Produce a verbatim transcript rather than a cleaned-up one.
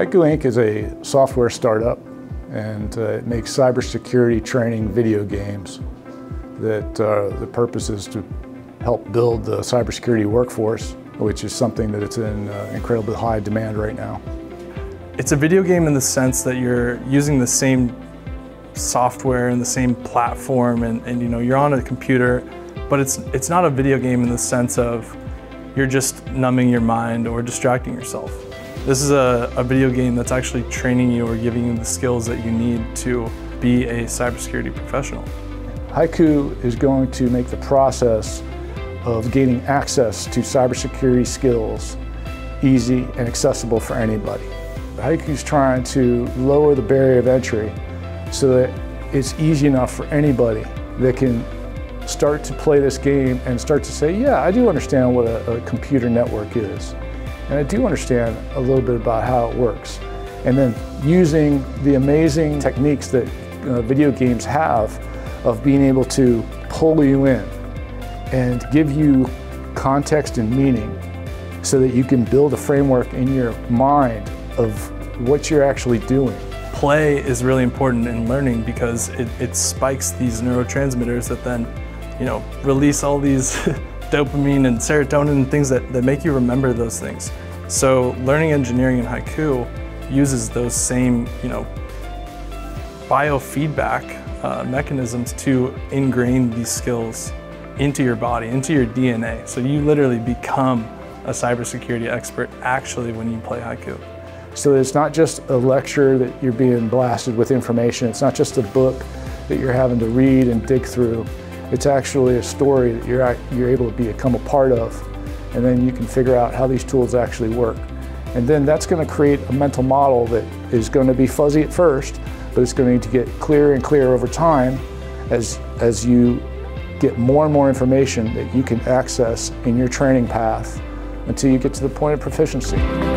Haiku Incorporated is a software startup, and uh, it makes cybersecurity training video games that uh, the purpose is to help build the cybersecurity workforce, which is something that it's in uh, incredibly high demand right now. It's a video game in the sense that you're using the same software and the same platform, and, and you know, you're on a computer, but it's, it's not a video game in the sense of you're just numbing your mind or distracting yourself. This is a, a video game that's actually training you or giving you the skills that you need to be a cybersecurity professional. Haiku is going to make the process of gaining access to cybersecurity skills easy and accessible for anybody. Haiku is trying to lower the barrier of entry so that it's easy enough for anybody that can start to play this game and start to say, yeah, I do understand what a, a computer network is. And I do understand a little bit about how it works. And then using the amazing techniques that uh, video games have of being able to pull you in and give you context and meaning so that you can build a framework in your mind of what you're actually doing. Play is really important in learning because it, it spikes these neurotransmitters that then, you know, release all these dopamine and serotonin and things that, that make you remember those things. So learning engineering in Haiku uses those same, you know, biofeedback uh, mechanisms to ingrain these skills into your body, into your D N A. So you literally become a cybersecurity expert actually when you play Haiku. So it's not just a lecture that you're being blasted with information. It's not just a book that you're having to read and dig through. It's actually a story that you're, you're able to become a part of, and then you can figure out how these tools actually work. And then that's going to create a mental model that is going to be fuzzy at first, but it's going to get clearer and clearer over time as, as you get more and more information that you can access in your training path until you get to the point of proficiency.